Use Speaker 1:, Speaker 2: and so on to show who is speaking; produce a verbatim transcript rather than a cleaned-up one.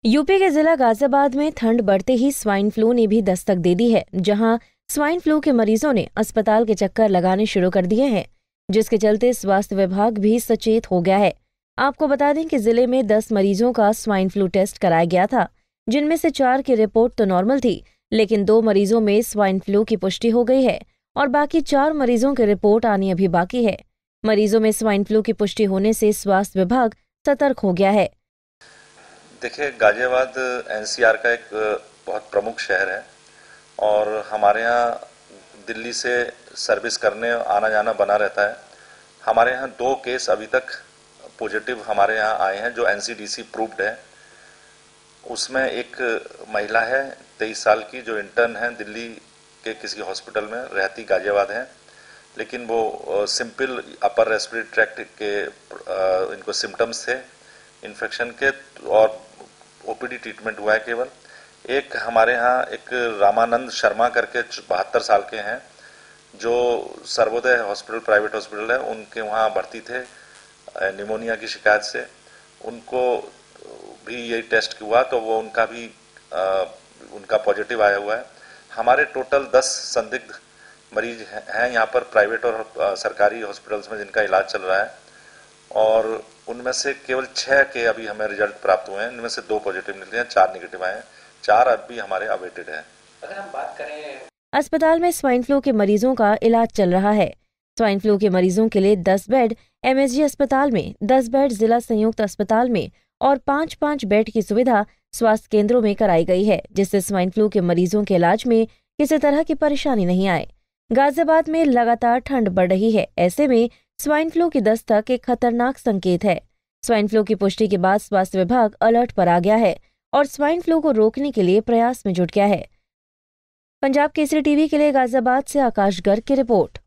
Speaker 1: UP के जिला गाजियाबाद में ठंड बढ़ते ही स्वाइन फ्लू ने भी दस्तक दे दी है, जहां स्वाइन फ्लू के मरीजों ने अस्पताल के चक्कर लगाने शुरू कर दिए हैं, जिसके चलते स्वास्थ्य विभाग भी सचेत हो गया है। आपको बता दें कि जिले में दस मरीजों का स्वाइन फ्लू टेस्ट कराया गया था, जिनमें से चार की रिपोर्ट तो नॉर्मल थी, लेकिन दो मरीजों में स्वाइन फ्लू की पुष्टि हो गई है और बाकी चार मरीजों की रिपोर्ट आनी अभी बाकी है। मरीजों में स्वाइन फ्लू की पुष्टि होने से स्वास्थ्य विभाग सतर्क हो गया है।
Speaker 2: देखिए, गाजियाबाद एनसीआर का एक बहुत प्रमुख शहर है और हमारे यहाँ दिल्ली से सर्विस करने आना जाना बना रहता है। हमारे यहाँ दो केस अभी तक पॉजिटिव हमारे यहाँ आए हैं जो एनसीडीसी प्रूव्ड है। उसमें एक महिला है तेईस साल की जो इंटर्न है, दिल्ली के किसी हॉस्पिटल में रहती गाजियाबाद है, लेकिन वो सिंपल अपर रेस्पिरेटरी ट्रैक्ट के आ, इनको सिम्टम्स थे इन्फेक्शन के और ओपीडी ट्रीटमेंट हुआ है केवल। एक हमारे यहाँ एक रामानंद शर्मा करके बहत्तर साल के हैं जो सर्वोदय हॉस्पिटल प्राइवेट हॉस्पिटल है, उनके वहाँ भर्ती थे निमोनिया की शिकायत से। उनको भी यही टेस्ट हुआ तो वो उनका भी आ, उनका पॉजिटिव आया हुआ है। हमारे टोटल दस संदिग्ध मरीज हैं यहाँ पर प्राइवेट और आ, सरकारी हॉस्पिटल्स में जिनका इलाज चल रहा है और उनमें से केवल छह के अभी हमें रिजल्ट प्राप्त हुए हैं। इनमें से दो पॉजिटिव निकले हैं, चार नेगेटिव आए हैं, चार अभी हमारे अवेटेड हैं।
Speaker 3: अगर हम बात करें,
Speaker 1: अस्पताल में स्वाइन फ्लू के मरीजों का इलाज चल रहा है। स्वाइन फ्लू के मरीजों के लिए दस बेड एमएसजी अस्पताल में, दस बेड जिला संयुक्त अस्पताल में और पाँच पाँच बेड की सुविधा स्वास्थ्य केंद्रों में कराई गई है, जिससे स्वाइन फ्लू के मरीजों के इलाज में किसी तरह की परेशानी नहीं आए। गाजियाबाद में लगातार ठंड बढ़ रही है, ऐसे में स्वाइन फ्लू की दस्तक एक खतरनाक संकेत है। स्वाइन फ्लू की पुष्टि के बाद स्वास्थ्य विभाग अलर्ट पर आ गया है और स्वाइन फ्लू को रोकने के लिए प्रयास में जुट गया है। पंजाब केसरी टीवी के लिए गाजियाबाद से आकाश गर्ग की रिपोर्ट।